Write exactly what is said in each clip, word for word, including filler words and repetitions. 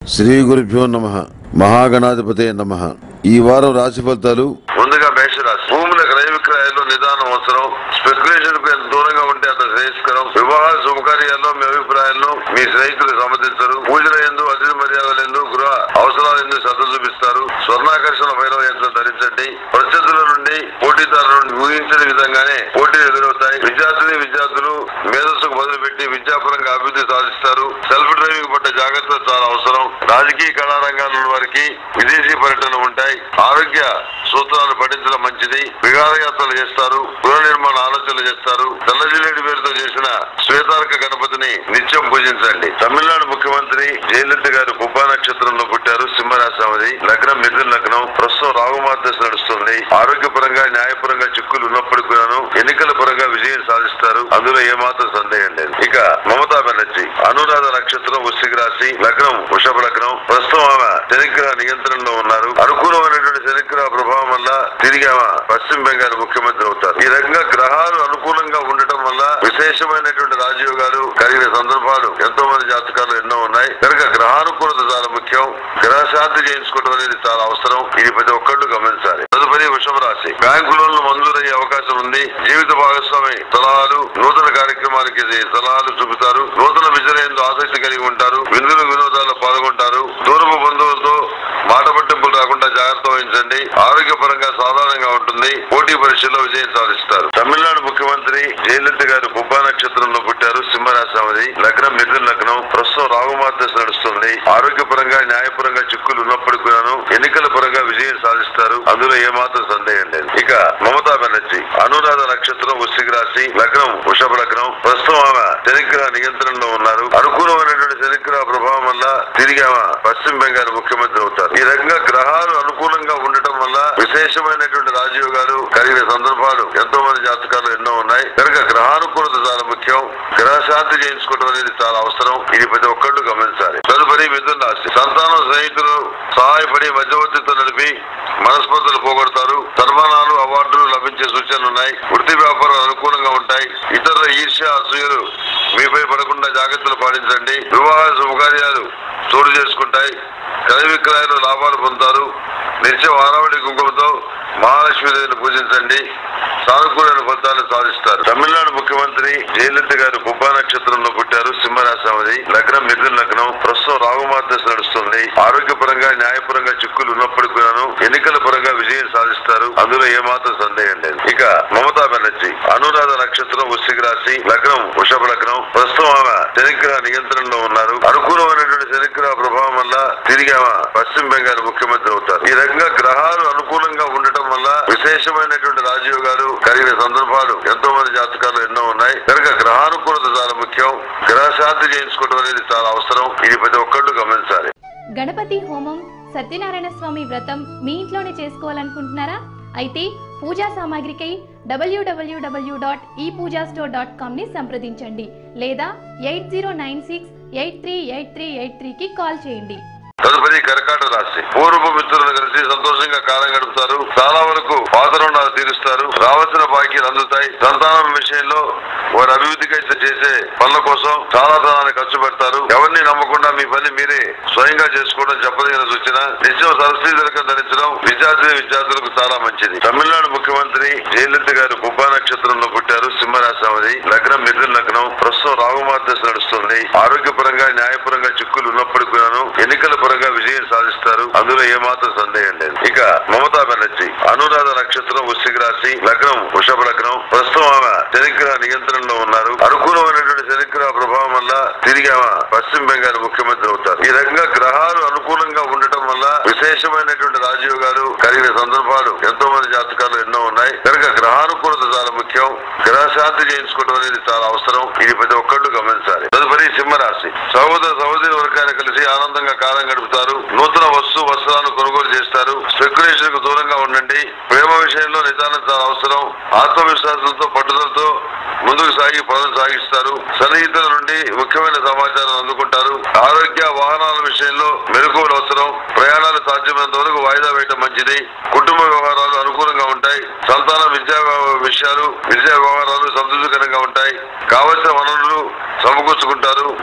శ్రీ గురుభ్యో నమః. మహాగణాధిపతే నమః. ఈ వారం రాశి ఫలితాలు. ముందుగా మేషరాశి. భూముల క్రయ విక్రయాల్లో నిదానం అవసరం. స్పెక్యులేషన్ కు ఎంత దూరంగా ఉంటే అంత శ్రేయస్కరం. వివాహాల శుభకార్యాల్లో మీ అభిప్రాయాలను మీ స్నేహితులు సమ్మతించరు. పూజల ఎందు అతిథి మర్యాదల ఎందు గృహ అవసరాల ఎందు శ్రద్ధ చూపిస్తారు. స్వర్ణాకర్షణ భైరవ యంత్రం ధరించండి. ప్రత్యర్థుల నుండి పోటీదారుల నుండి ఊహించని విధంగానే పోటీలు ఎదురవుతాయి. విద్యార్థిని విద్యార్థులు మేధస్సుకు మొదలుపెట్టి విద్యాపరంగా అభివృద్ధి సాధిస్తారు. సెల్ఫ్ డ్రైవింగ్ పట్ల జాగ్రత్తలు చాలా అవసరం. రాజకీయ కళారంగాల వారికి విదేశీ పర్యటనలు ఉంటాయి. ఆరోగ్య సూత్రాలు పఠించడం మంచిది. విహారయాత్రలు చేస్తారు. గృహ నిర్మాణ ఆలోచనలు చేస్తారు. తెల్లజిల్లేడి పేరుతో చేసిన శ్వేతార్క గణపతిని నిత్యం పూజించండి. తమిళనాడు ముఖ్యమంత్రి జయలలిత గారు పుబ్బా నక్షత్రంలో పుట్టారు. సింహరాశి. లగ్నం మిథున లగ్నం. ప్రస్తుతం రాహుమార్దశ నడుస్తుంది. ఆరోగ్యపరంగా న్యాయపరంగా చిక్కులు ఉన్నప్పటికీ కూడాను ఎన్నికల పరంగా విజయం సాధిస్తారు. అందులో ఏమాత్రం సందేహం లేదు. ఇక మమతా బెనర్జీ అనురాధ నక్షత్రం వృశ్చిక రాశి. లగ్నం వృషభ లగ్నం. ప్రస్తుతం ఆమె శనిగ్రహ నియంత్రణలో ఉన్నారు. అనుకూలమైనటువంటి శనిగ్రహ ప్రభావం వల్ల తిరిగి ఆమె పశ్చిమ బెంగాల్ ముఖ్యమంత్రి అవుతారు. ఈ రకంగా గ్రహాలు అనుకూలంగా ఉండటం వల్ల విశేషమైనటువంటి రాజయోగాలు కలిగిన సందర్భాలు ఎంతో మంది జాతకాలు ఎన్నో ఉన్నాయి. కనుక గ్రహానుకూలత చాలా ముఖ్యం. గ్రహ శాంతి చేయించుకోవడం అనేది చాలా అవసరం. ఇది ప్రతి ఒక్కళ్ళు గమనించాలి. తదుపరి వృషభ రాశి. బ్యాంకు లోన్లు మంజూరయ్యే అవకాశం ఉంది. జీవిత భాగస్వామి సలహాలు నూతన కార్యక్రమానికి సలహాలు చూపుతారు. నూతన విజయంలో ఆసక్తి కలిగి ఉంటారు. విందులు వినోదాల్లో పాల్గొంటారు. దూరపు బంధువులతో మాట పట్టింపులు రాకుండా జాగ్రత్త వహించండి. ఆరోగ్యపరంగా సాధారణంగా ఉంటుంది. పోటీ పరీక్షల్లో విజయం సాధిస్తారు. తమిళనాడు ముఖ్యమంత్రి జయలలిత గారు పుబ్బా నక్షత్రంలో పుట్టారు. సింహరాశి. లగ్నం మిథున లగ్నం. ప్రస్తుతం రాహుమార్దశ నడుస్తుంది. ఆరోగ్యపరంగా న్యాయపరంగా చిక్కులు ఉన్నప్పటికీ కూడాను ఎన్నికల పరంగా విజయం సాధిస్తారు. అందులో ఏమాత్రం సందేహం లేదు. ఇక మమతా బెనర్జీ అనురాధ నక్షత్రం వృశ్చిక రాశి. లగ్నం వృషభ లగ్నం. ప్రస్తుతం ఆమె శనిగ్రహ నియంత్రణలో ఉన్నారు. అనుకూలమైనటువంటి శనిగ్రహ ప్రభావం వల్ల తిరిగి ఆమె పశ్చిమ బెంగాల్ ముఖ్యమంత్రి అవుతారు. ఈ రకంగా గ్రహాలు అనుకూలంగా ఉండటం వల్ల విశేషమైనటువంటి రాజయోగాలు కలిగిన సందర్భాలు ఎంతో మంది జాతకాలు ఎన్నో ఉన్నాయి. కనుక గ్రహానుకూలత చాలా ముఖ్యం. గ్రహ శాంతి చేయించుకోవడం అనేది చాలా అవసరం. ఇది ప్రతి ఒక్కళ్ళు గమనించాలి. తదుపరి మిథున రాశి. సంతానం స్నేహితులు సహాయపడి మధ్యవర్తితో నడిపి మనస్పర్ధలు పోగొడతారు. సన్మానాలు అవార్డులు లభించే సూచనలు ఉన్నాయి. వృత్తి వ్యాపారాలు అనుకూలంగా ఉంటాయి. ఇతరుల ఈర్ష్య అసూయలు మీపై పడకుండా జాగ్రత్తలు పాటించండి. వివాహ శుభకార్యాలు చోటు చేసుకుంటాయి. క్రయ విక్రయాలు లాభాలు పొందుతారు. నిత్యం ఆరావళి కుంకుమతో మహాలక్ష్మీదేవిని పూజించండి. సానుకూలమైన ఫలితాలు సాధిస్తారు. తమిళనాడు ముఖ్యమంత్రి జయలలిత గారు పుబ్బా నక్షత్రంలో పుట్టారు. సింహరాశి. లగ్నం మిథున లగ్నం. ప్రస్తుతం రాహుమార్దశ నడుస్తుంది. ఆరోగ్యపరంగా న్యాయపరంగా చిక్కులు ఉన్నప్పటికీ కూడాను ఎన్నికల పరంగా విజయం సాధిస్తారు. అందులో ఏమాత్రం సందేహం లేదు. ఇక మమతా బెనర్జీ అనురాధ నక్షత్రం వృశ్చిక రాశి. లగ్నం వృషభ లగ్నం. ప్రస్తుతం ఆమె శనిగ్రహ నియంత్రణలో ఉన్నారు. అనుకూలమైనటువంటి శనిగ్రహ ప్రభావం వల్ల తిరిగి ఆమె పశ్చిమ బెంగాల్ ముఖ్యమంత్రి అవుతారు. ఈ రకంగా గ్రహాలు అనుకూలంగా ఉండటం వల్ల విశేషమైనటువంటి రాజయోగాలు కలిగిన సందర్భాలు ఎంతో మంది జాతకాలు ఎన్నో ఉన్నాయి. కనుక గ్రహానుకూలత చాలా ముఖ్యం. గ్రహ శాంతి చేయించుకోవడం అనేది చాలా అవసరం. ఇది ప్రతి ఒక్కళ్ళు గమనించాలి. గణపతి హోమం, సత్యనారాయణ స్వామి వ్రతం మీ ఇంట్లోనే చేసుకోవాలనుకుంటున్నారా? అయితే పూజా సామాగ్రికై డబ్ల్యూడబ్ల్యూడబ్ల్యూ డాట్ ఈ పూజా స్టోర్ డాట్ కామ్ ని సంప్రదించండి లేదా eight zero nine six eight three eight three eight త్రీకి కాల్ చేయండి. తదుపరి కర్కాట రాశి. పూర్వపు మిత్రులను కలిసి సంతోషంగా కాలం గడుపుతారు. చాలా వరకు పాత రుణాలు తీరుస్తారు. రావాల్సిన బాకీలు అందుతాయి. సంతానం విషయంలో వారి అభివృద్ధికి అయితే చేసే పనుల కోసం చాలా ధనాన్ని ఖర్చు పెడతారు. ఎవరిని నమ్మకుండా మీ పని మీరే స్వయంగా చేసుకోవడం చెప్పదగిన సూచన. నిత్యం సరస్వతి తిలకం ధరించడం విద్యార్థి విద్యార్థులకు చాలా మంచిది. తమిళనాడు ముఖ్యమంత్రి జయలలిత గారు పుబ్బా నక్షత్రంలో పుట్టారు. సింహరాశి. లగ్నం మిథున లగ్నం. ప్రస్తుతం రాహుమార్దశ నడుస్తుంది. ఆరోగ్యపరంగా న్యాయపరంగా చిక్కులు ఉన్నప్పటికీ కూడాను ఎన్నికల పరంగా విజయం సాధిస్తారు. అందులో ఏమాత్రం సందేహం లేదు. ఇక మమతా బెనర్జీ అనురాధ నక్షత్రం వృశ్చిక రాశి. లగ్నం వృషభ లగ్నం. ప్రస్తుతం ఆమె శనిగ్రహ నియంత్రణలో ఉన్నారు. అనుకూలమైనటువంటి శనిగ్రహ ప్రభావం వల్ల తిరిగి ఆమె పశ్చిమ బెంగాల్ ముఖ్యమంత్రి అవుతారు. ఈ రకంగా గ్రహాలు అనుకూలంగా ఉండటం వల్ల విశేషమైనటువంటి రాజయోగాలు కలిగిన సందర్భాలు ఎంతో మంది జాతకాలు ఎన్నో ఉన్నాయి. కనుక గ్రహానుకూలత చాలా ముఖ్యం. గ్రహ శాంతి చేయించుకోవడం అనేది చాలా అవసరం. ఇది ప్రతి ఒక్కళ్ళు గమనించాలి. తదుపరి సింహరాశి. సహోదర సహోదరి వర్గాన్ని కలిసి ఆనందంగా కాలం గడుపుతారు. నూతన వస్తు వస్త్రాలను కొనుగోలు చేస్తారు. స్పెక్యులేషన్ కు దూరంగా ఉండండి. ప్రేమ విషయంలో నిదానం చాలా అవసరం. ఆత్మవిశ్వాసంతో పట్టుదలతో ముందుకు సాగి పనులు సాగిస్తారు. సన్నిహితుల నుండి ముఖ్యమైన సమాచారం అందుకుంటారు. ఆరోగ్య వాహనాల విషయంలో మెలకువలు అవసరం. ప్రయాణాలు సాధ్యమైనంత వరకు వాయిదా వేయడం మంచిది. కుటుంబ వ్యవహారాలు అనుకూలంగా ఉంటాయి. సంతాన విద్యా విషయాలు విద్యా వ్యవహారాలు సంతృప్తికరంగా ఉంటాయి. కావలసిన వనరులు సమకూర్చుకుంటారు. దైవం మీద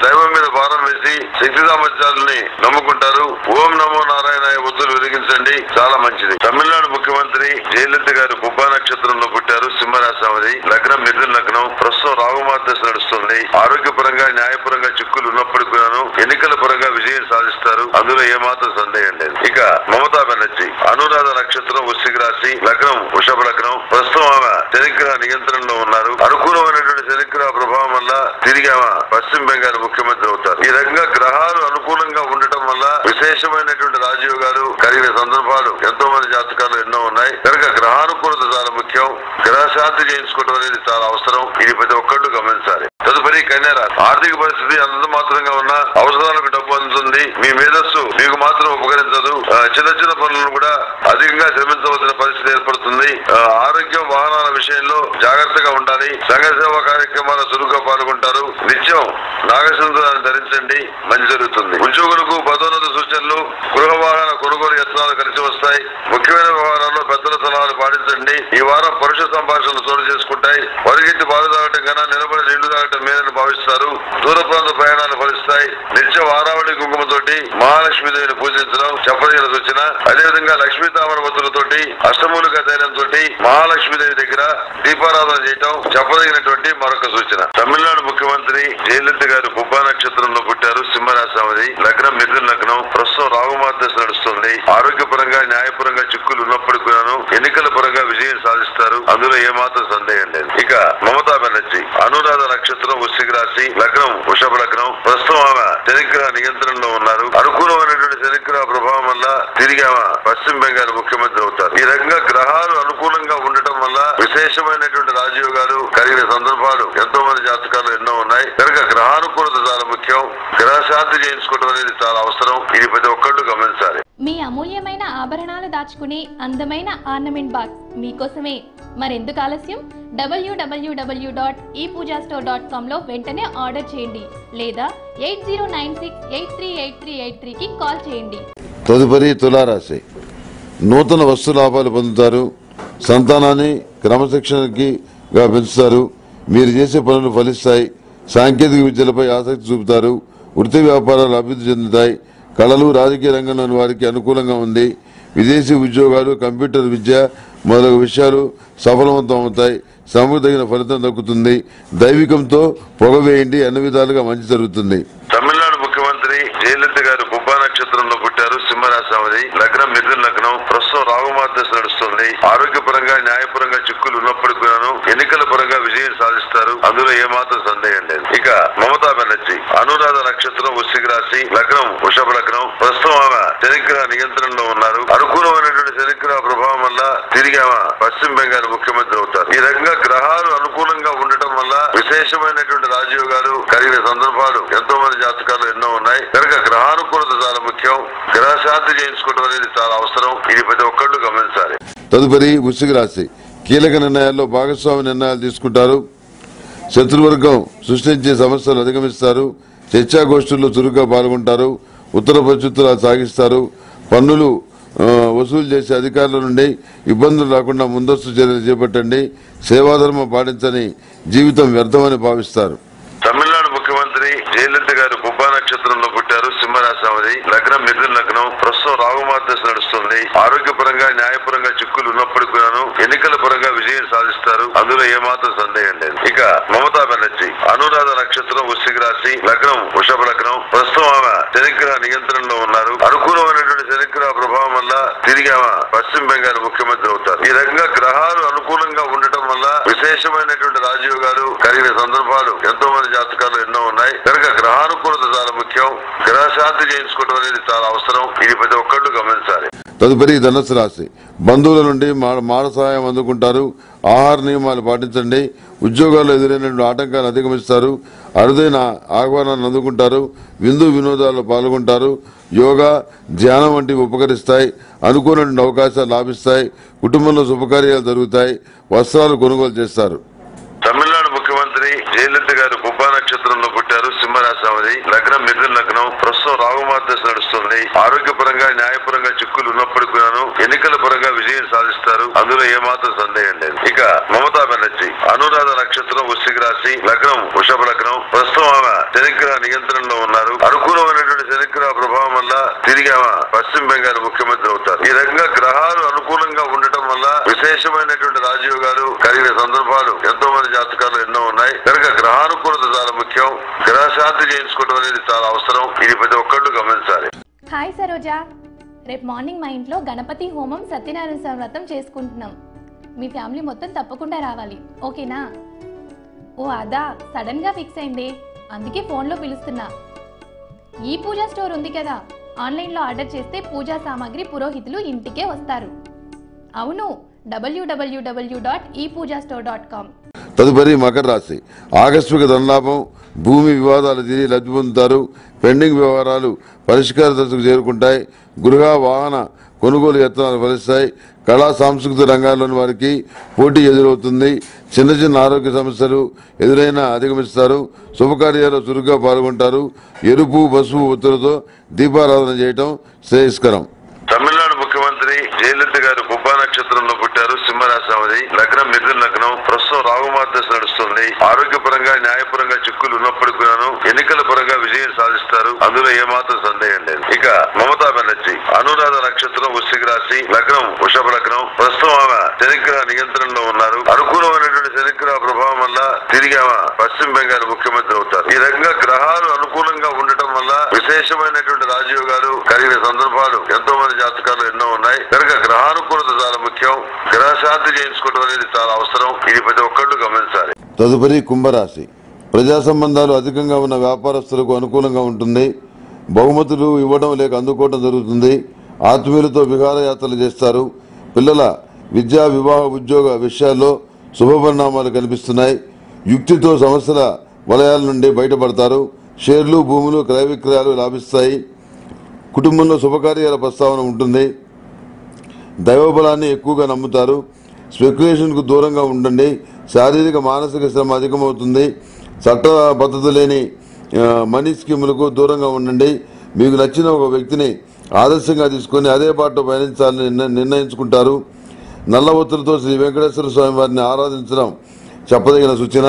మీద భారం వేసి శక్తి సామర్థ్యాలని నమ్ముకుంటారు. ఓం నమో నారాయణ ఒత్తులు వెలిగించండి, చాలా మంచిది. తమిళనాడు ముఖ్యమంత్రి జయలలిత గారు పుబ్బా నక్షత్రంలో పుట్టారు. సింహరాశి, లగ్నం మిథున లగ్నం. ప్రస్తుతం రాగుమార్దశ నడుస్తుంది. ఆరోగ్యపరంగా న్యాయపరంగా చిక్కులు ఉన్నప్పటికీ కూడాను ఎన్నికల పరంగా విజయం సాధిస్తారు, అందులో ఏమాత్రం సందేహం లేదు. ఇక మమతా బెనర్జీ అనురాధ నక్షత్రం వృశ్చిక రాశి, లగ్నం వృషభ లగ్నం. ప్రస్తుతం ఆమె శనిగ్రహ నియంత్రణలో ఉన్నారు. అనుకూలమైనటువంటి శనిగ్రహ ప్రభావం వల్ల తిరిగి ఆమె పశ్చిమ బెంగాల్ ముఖ్యమంత్రి అవుతారు. ఈ రకంగా గ్రహాలు అనుకూలంగా ఉండటం వల్ల విశేషమైనటువంటి రాజయోగాలు కలిగిన సందర్భాలు ఎంతో మంది జాతకాలు ఎన్నో ఉన్నాయి. కనుక గ్రహానుకూలత చాలా ముఖ్యం. గ్రహ శాంతి చేయించుకోవడం అనేది చాలా అవసరం. ఇది ప్రతి ఒక్కళ్ళు గమనించాలి. తదుపరి కన్యా రాశి. ఆర్థిక పరిస్థితి అంత మాత్రంగా ఉన్నా అవసరాలకు డబ్బు అందుతుంది. మీ మేధస్సు మీకు మాత్రం ఉపకరించదు. చిన్న చిన్న పనులను కూడా అధికంగా శ్రమించవలసిన పరిస్థితి ఏర్పడుతుంది. ఆరోగ్యం వాహనాల విషయంలో జాగ్రత్తగా ఉండాలి. సంఘ సేవా కార్యక్రమాల చురుగ్గా పాల్గొంటారు. నిత్యం నాగసింధురాన్ని ధరించండి, మంచి జరుగుతుంది. ఉద్యోగులకు పదోన్నత సూచనలు, గృహ వాహన కొనుగోలు యత్నాలు కలిసి వస్తాయి. ముఖ్యమైన వ్యవహారాల్లో పెద్దల సలహాలు పాటించండి. ఈ వారం పురుష సంభాషణలు చోటు చేసుకుంటాయి. పరిగెత్తి పాలు తాగటం కన్నా నిలబడి నీళ్లు తాగటం మేలని భావిస్తారు. దూర ప్రాంత ప్రయాణాలు ఫలిస్తాయి. నిత్యం ఆరావళి కుంకుమతోటి మహాలక్ష్మీదేవిని పూజించడం చెప్పదగిన సూచన. అదేవిధంగా లక్ష్మీ తామరవతులతోటి అష్టమూలిక ధైర్యంతో మహాలక్ష్మీదేవి దగ్గర దీపారాధన చేయటం చెప్పదగినటువంటి మరొక సూచన. తమిళనాడు ముఖ్యమంత్రి జయలలిత గారు పుబ్బా నక్షత్రంలో పుట్టారు. సింహరాశి, లగ్నం మిథున లగ్నం. ప్రస్తుతం రాగుమార్దశ నడుస్తుంది. ఆరోగ్యపరంగా న్యాయపరంగా చిక్కులు ఉన్నప్పటికీ కూడాను ఎన్నికల పరంగా విజయం సాధిస్తారు, అందులో ఏమాత్రం సందేహం లేదు. ఇక మమతా బెనర్జీ అనురాధ నక్షత్రం వృశ్చిక రాశి, లగ్నం వృషభ లగ్నం. ప్రస్తుతం ఆమె శనిగ్రహ నియంత్రణలో ఉన్నారు. అనుకూలమైనటువంటి శనిగ్రహ ప్రభావం వల్ల తిరిగి ఆమె పశ్చిమ బెంగాల్ ముఖ్యమంత్రి అవుతారు. ఈ రకంగా గ్రహాలు అనుకూలంగా ఉండటం వల్ల విశేషమైనటువంటి రాజయోగాలు కలిగిన సందర్భాలు ఎంతో మంది జాతకాలు ఎన్నో ఉన్నాయి. కనుక గ్రహానుకూలత చాలా ముఖ్యం. గ్రహ శాంతి చేయించుకోవడం అనేది చాలా అవసరం. ఇది ప్రతి ఒక్కళ్ళు గమనించాలి. మీ అమూల్యమైన ఆభరణాలు దాచుకునే అందమైన ఆర్నమెంట్ బాక్స్ మీకోసమే. మరెందుకు ఆలస్యం? డబ్ల్యూ డబ్ల్యూ డబ్ల్యూ డాట్ ఈ పూజా స్టోర్ డాట్ కామ్ లో వెంటనే ఆర్డర్ చేయండి, లేదా eight zero nine six eight three eight three eight త్రీకి కాల్ చేయండి. తదుపరి తులారాశి. నూతన వస్తు లాభాలు పొందుతారు. సంతానాన్ని క్రమశిక్షణకి పెంచుతారు. మీరు చేసే పనులు ఫలిస్తాయి. సాంకేతిక విద్యలపై ఆసక్తి చూపుతారు. వృత్తి వ్యాపారాలు అభివృద్ధి చెందుతాయి. కళలు, రాజకీయ రంగంలోని వారికి అనుకూలంగా ఉంది. విదేశీ ఉద్యోగాలు, కంప్యూటర్ విద్య మొదలగు విషయాలు సఫలవంతం అవుతాయి. శ్రమకు తగిన ఫలితం దక్కుతుంది. దైవికంతో పొగవేయండి, అన్ని విధాలుగా మంచి జరుగుతుంది. తమిళనాడు ముఖ్యమంత్రి జయలలిత గారు పుబ్బా నక్షత్రంలో పుట్టారు. సింహరాశి, లగ్నం మిథున లగ్నం. ప్రస్తుతం రాగుమార్దశ నడుస్తుంది. ఆరోగ్యపరంగా న్యాయపరంగా చిక్కులు ఉన్నప్పటికీ కూడాను ఎన్నికల పరంగా విజయం సాధిస్తారు, అందులో ఏమాత్రం సందేహం లేదు. ఇక మమతా బెనర్జీ అనురాధ నక్షత్రం వృశ్చిక రాశి, లగ్నం వృషభ లగ్నం. ప్రస్తుతం ఆమె శనిగ్రహ నియంత్రణలో ఉన్నారు. అనుకూలమైనటువంటి శనిగ్రహ ప్రభావం వల్ల తిరిగి ఆమె పశ్చిమ బెంగాల్ ముఖ్యమంత్రి అవుతారు. ఈ రకంగా గ్రహాలు అనుకూలంగా ఉండటం వల్ల విశేషమైనటువంటి రాజయోగాలు కలిగిన సందర్భాలు ఎంతో మంది జాతకాలు ఎన్నో ఉన్నాయి. కనుక గ్రహానుకూలత చాలా ముఖ్యం. గ్రహ శాంతి చేయించుకోవడం అనేది చాలా అవసరం. ఇది ప్రతి ఒక్కళ్ళు గమనించాలి. తదుపరి వృశ్చిక రాశి. కీలక నిర్ణయాల్లో భాగస్వామి నిర్ణయాలు తీసుకుంటారు. శత్రువర్గం సృష్టించే సమస్యలు అధిగమిస్తారు. చర్చాగోష్ఠుల్లో చురుగ్గా పాల్గొంటారు. ఉత్తర ప్రత్యుత్తరాలు సాగిస్తారు. పన్నులు వసూలు చేసే అధికారుల నుండి ఇబ్బందులు రాకుండా ముందస్తు చర్యలు చేపట్టండి. సేవాధర్మం పాటించని జీవితం వ్యర్థమని భావిస్తారు. తమిళనాడు ముఖ్యమంత్రి జయలలిత గారు పుబ్బా నక్షత్రంలో పుట్టారు. సింహరాశి, లగ్నం మిథున లగ్నం. ప్రస్తుతం రాగుమార్దశ నడుస్తుంది. ఆరోగ్యపరంగా న్యాయపరంగా చిక్కులు ఉన్నప్పటికీ కూడాను ఎన్నికల పరంగా విజయం సాధిస్తారు, అందులో ఏమాత్రం సందేహం లేదు. ఇక మమతా బెనర్జీ అనురాధ నక్షత్రం వృశ్చిక రాశి, లగ్నం వృషభ లగ్నం. ప్రస్తుతం ఆమె శనిగ్రహ నియంత్రణలో ఉన్నారు. అనుకూలమైనటువంటి శనిగ్రహ ప్రభావం వల్ల విశేషమైనటువంటి రాజయోగాలు కలిగిన సందర్భాలు ఎంతో మంది జాతకాలు ఎన్నో ఉన్నాయి. కనుక గ్రహానుకూలత చాలా ముఖ్యం. గ్రహ శాంతి చేయించుకోవడం అనేది చాలా అవసరం. ఇది ప్రతి ఒక్కళ్ళు గమనించాలి. అనుకూలమైనటువంటి శనిగ్రహ ప్రభావం వల్ల తిరిగి ఆమె పశ్చిమ బెంగాల్ ముఖ్యమంత్రి అవుతారు. ఈ రకంగా గ్రహాలు అనుకూలంగా ఉండటం వల్ల విశేషమైనటువంటి రాజయోగాలు కలిగిన సందర్భాలు ఎంతో మంది జాతకాలు ఎన్నో ఉన్నాయి. కనుక గ్రహానుకూలత చాలా ముఖ్యం. గ్రహ శాంతి చేయించుకోవడం అనేది చాలా అవసరం. ఇది ప్రతి ఒక్కళ్ళు గమనించాలి. తదుపరి ధనుసు రాశి. బంధువుల నుండి మాడ సహాయం అందుకుంటారు. ఆహార నియమాలు పాటించండి. ఉద్యోగాల్లో ఎదురైనటువంటి ఆటంకాలు అధిగమిస్తారు. అరుదైన ఆహ్వానాన్ని అందుకుంటారు. విందు వినోదాల్లో పాల్గొంటారు. యోగా, ధ్యానం వంటివి ఉపకరిస్తాయి. అనుకున్నటువంటి అవకాశాలు లాభిస్తాయి. కుటుంబంలో శుభకార్యాలు జరుగుతాయి. వస్త్రాలు కొనుగోలు చేస్తారు. తమిళనాడు ముఖ్యమంత్రి జయలలిత గారు పుబ్బా నక్షత్రంలో పుట్టారు. సింహరాశి, లగ్నం మిథున లగ్నం. ప్రస్తుతం రాగుమార్దశ నడుస్తుంది. ఆరోగ్యపరంగా న్యాయపరంగా చిక్కులు ఉన్నప్పటికీ కూడాను ఎన్నికల పరంగా విజయం సాధిస్తారు, అందులో ఏమాత్రం సందేహం లేదు. ఇక మమతా బెనర్జీ అనురాధ నక్షత్రం వృశ్చిక రాశి, లగ్నం వృషభ లగ్నం. ప్రస్తుతం ఆమె శనిగ్రహ నియంత్రణలో ఉన్నారు. తిరిగి ఆమె పశ్చిమ బెంగాల్ ముఖ్యమంత్రి అవుతారు. ఈ రకంగా గ్రహాలు అనుకూలంగా ఉండటం వల్ల విశేషమైనటువంటి రాజయోగాలు కలిగిన సందర్భాలు ఎంతో మంది జాతకాలు ఎన్నో ఉన్నాయి. కనుక గ్రహానుకూలత చాలా ముఖ్యం. గ్రహ శాంతి చేయించుకోవడం అనేది చాలా అవసరం. ఇది ప్రతి ఒక్కళ్ళు గమనించాలి. హాయ్ సరోజా, రేపు మార్నింగ్ మా ఇంట్లో గణపతి హోమం సత్యనారాయణ స్వామి వ్రతం చేసుకుంటున్నాం. మీ ఫ్యామిలీ మొత్తం తప్పకుండా రావాలి, ఓకేనా? ఓ అదా, సడన్ గా ఫిక్స్ అయింది, అందుకే ఫోన్లో పిలుస్తున్నా. ఈ పూజా స్టోర్ ఉంది కదా, ఆన్లైన్లో ఆర్డర్ చేస్తే పూజా సామాగ్రి పురోహితులు ఇంటికే వస్తారు. అవును, డబ్ల్యూడబ్ల్యూడబ్ల్యూ డాట్ ఈ పూజా స్టోర్ డాట్ కామ్. తదుపరి మకర రాశి. ఆకస్మిక ధనలాభం, భూమి వివాదాలు తీరి లబ్ధి పొందుతారు. పెండింగ్ వ్యవహారాలు పరిష్కార దశకు చేరుకుంటాయి. గృహ వాహన కొనుగోలు యత్నాలు ఫలిస్తాయి. కళా సాంస్కృతిక రంగాల్లోని వారికి పోటీ ఎదురవుతుంది. చిన్న చిన్న ఆరోగ్య సమస్యలు ఎదురైనా అధిగమిస్తారు. శుభకార్యాల్లో చురుగ్గా పాల్గొంటారు. ఎరుపు పసుపు ఒత్తులతో దీపారాధన చేయటం శ్రేయస్కరం. తమిళనాడు ముఖ్యమంత్రి జయలలిత గారు కుబ్బా నక్షత్రంలో పుట్టారు. సింహరాశి, లగ్నం మిథున లగ్నం. ప్రస్తుతం రాగుమార్దశ నడుస్తుంది. ఆరోగ్యపరంగా న్యాయపరంగా చిక్కులు ఉన్నప్పటికీ కూడాను ఎన్నికల పరంగా విజయం సాధిస్తారు. అందులో ఏమాత్రం సందేహం లేదు. ఇక మమతా బెనర్జీ అనురాధ నక్షత్రం, వృశ్చిక రాశి, లగ్నం వృషభ లగ్నం. ప్రస్తుతం ఆమె శనిగ్రహ నియంత్రణలో ఉన్నారు. అనుకూలమైనటువంటి శనిగ్రహ ప్రభావం వల్ల తిరిగి ఆమె పశ్చిమ బెంగాల్ ముఖ్యమంత్రి అవుతారు. ఈ రకంగా గ్రహాలు అనుకూలంగా ఉండటం వల్ల విశేషమైనటువంటి రాజయోగాలు కలిగిన సందర్భాలు ఎంతో మంది జాతకాలు ఎన్నో ఉన్నాయి. కనుక గ్రహానుకూలత చాలా ముఖ్యం. గ్రహ శాంతి చేయించుకోవడం అనేది చాలా అవసరం. ఇది ప్రతి ఒక్కళ్ళు గమనించాలి. తదుపరి కుంభరాశి. ప్రజా సంబంధాలు అధికంగా ఉన్న వ్యాపారస్తులకు అనుకూలంగా ఉంటుంది. బహుమతులు ఇవ్వడం లేక అందుకోవడం జరుగుతుంది. ఆత్మీయులతో విహారయాత్రలు చేస్తారు. పిల్లల విద్యా వివాహ ఉద్యోగ విషయాల్లో శుభపరిణామాలు కనిపిస్తున్నాయి. యుక్తితో సమస్యల వలయాల నుండి బయటపడతారు. షేర్లు, భూములు క్రయ విక్రయాలు లాభిస్తాయి. కుటుంబంలో శుభకార్యాల ప్రస్తావన ఉంటుంది. దైవబలాన్ని ఎక్కువగా నమ్ముతారు. స్పెక్యులేషన్కు దూరంగా ఉండండి. శారీరక మానసిక శ్రమ అధికమవుతుంది. చట్టబద్ధత లేని మనీ స్కీములకు దూరంగా ఉండండి. మీకు నచ్చిన ఒక వ్యక్తిని ఆదర్శంగా తీసుకుని అదే బాటలో పయనించాలని నిర్ణయించుకుంటారు. నల్ల ఒత్తులతో శ్రీ వెంకటేశ్వర స్వామి వారిని ఆరాధించడం చెప్పదగిన సూచన.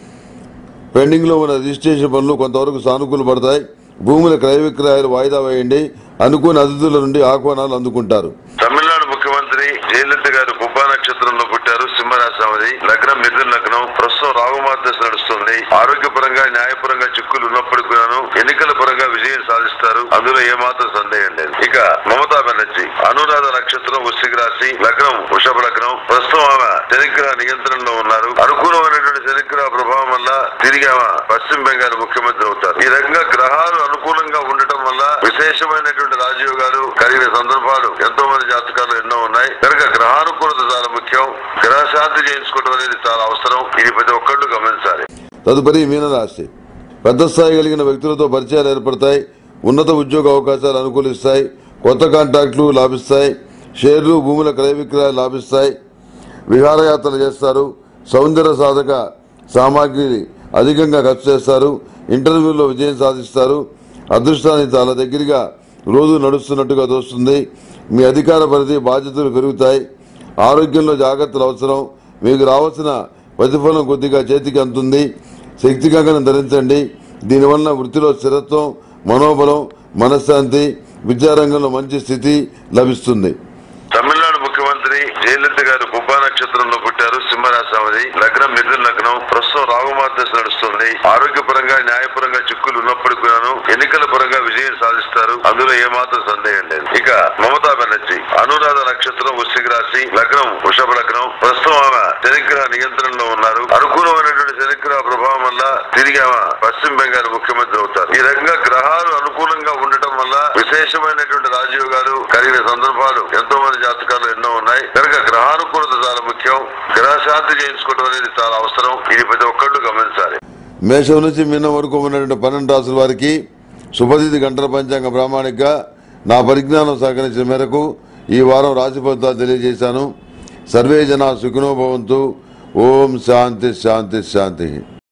పెండింగ్లో ఉన్న రిజిస్ట్రేషన్ పనులు కొంతవరకు సానుకూల పడతాయి. భూముల క్రయ విక్రయాలు వాయిదా వేయండి. అనుకోని అతిథుల నుండి ఆహ్వానాలు అందుకుంటారు. తమిళనాడు ముఖ్యమంత్రి జయలలిత గారు కుబ్బా నక్షత్రంలో పుట్టారు. సింహరాశి, లగ్నం మిథున లగ్నం. ప్రస్తుతం రాగుమార్దశ నడుస్తుంది. ఆరోగ్యపరంగా న్యాయపరంగా చిక్కులు ఉన్నప్పటికీ కూడాను ఎన్నికల పరంగా విజయం సాధిస్తారు. అందులో ఏమాత్రం సందేహం లేదు. ఇక మమతా బెనర్జీ అనురాధ నక్షత్రం, వృశ్చిక రాశి, లగ్నం వృషభ లగ్నం. ప్రస్తుతం ఆమె శనిగ్రహ నియంత్రణలో ఉన్నారు. అనుకూలమైనటువంటి శనిగ్రహ ప్రభావం వల్ల తిరిగి ఆమె పశ్చిమ బెంగాల్ ముఖ్యమంత్రి అవుతారు. ఈ రకంగా గ్రహాలు అనుకూలంగా ఉండటం వల్ల విశేషమైనటువంటి రాజయోగాలు కలిగిన సందర్భాలు ఎంతో మంది జాతకాలు ఎన్నో ఉన్నాయి. కనుక గ్రహానుకూలత చాలా ముఖ్యం. గ్రహ శాంతి చేయించుకోవడం అనేది చాలా అవసరం. ఇది ప్రతి ఒక్కళ్ళు గమనించాలి. తదుపరి మీనరాశి. పెద్ద స్థాయి కలిగిన వ్యక్తులతో పరిచయాలు ఏర్పడతాయి. ఉన్నత ఉద్యోగ అవకాశాలు అనుకూలిస్తాయి. కొత్త కాంట్రాక్టులు లాభిస్తాయి. షేర్లు, భూముల క్రయ విక్రయాలు లాభిస్తాయి. విహారయాత్రలు చేస్తారు. సౌందర్య సాధక సామాగ్రి అధికంగా ఖర్చు చేస్తారు. ఇంటర్వ్యూలో విజయం సాధిస్తారు. అదృష్టానికి చాలా దగ్గరగా రోజు నడుస్తున్నట్టుగా తోస్తుంది. మీ అధికార పరిధి, బాధ్యతలు పెరుగుతాయి. ఆరోగ్యంలో జాగ్రత్తలు అవసరం. మీకు రావాల్సిన ప్రతిఫలం కొద్దిగా చేతికి అందుతుంది. శక్తి కంకణం ధరించండి. దీనివల్ల వృత్తిలో స్థిరత్వం, మనోబలం, మనశ్శాంతి, విద్యారంగంలో మంచి స్థితి లభిస్తుంది. తమిళనాడు ముఖ్యమంత్రి జయలలిత గారు కుబ్బా నక్షత్రంలో పుట్టారు. సింహరాశి, లగ్నం మిథున లగ్నం. ప్రస్తుతం రాగుమార్దశ నడుస్తుంది. ఆరోగ్యపరంగా న్యాయపరంగా చిక్కులు ఉన్నప్పటికీ కూడాను ఎన్నికల పరంగా విజయం సాధిస్తారు. అందులో ఏమాత్రం సందేహం లేదు. ఇక మమతా బెనర్జీ అనురాధ నక్షత్రం, వృశ్చిక రాశి, లగ్నం వృషభ లగ్నం. ప్రస్తుతం ఆమె శనిగ్రహ నియంత్రణలో ఉన్నారు. అనుకూలమైనటువంటి శనిగ్రహ ప్రభావం వల్ల తిరిగి ఆమె పశ్చిమ బెంగాల్ ముఖ్యమంత్రి అవుతారు. ఈ రకంగా గ్రహాలు అనుకూలంగా ఉండటం వల్ల విశేషమైనటువంటి రాజయోగాలు కలిగిన సందర్భాలు ఎంతో మంది జాతకాలు ఎన్నో ఉన్నాయి. కనుక గ్రహానుకూలత చాలా ముఖ్యం. గ్రహ శాంతి చేయించుకోవడం అనేది చాలా అవసరం. ఇది ప్రతి ఒక్కళ్ళు గమనించాలి. మేషం నుంచి మీనం వరకు ఉన్నటువంటి పన్నెండు రాసుల వారికి శుభతిథి గంటల పంచాంగ ప్రామాణికగా నా పరిజ్ఞానం సహకరించిన మేరకు ఈ వారం రాశి ఫలితాలు తెలియజేశాను. సర్వే జనా సుఖినో భవంతు. ఓం శాంతి శాంతి శాంతి.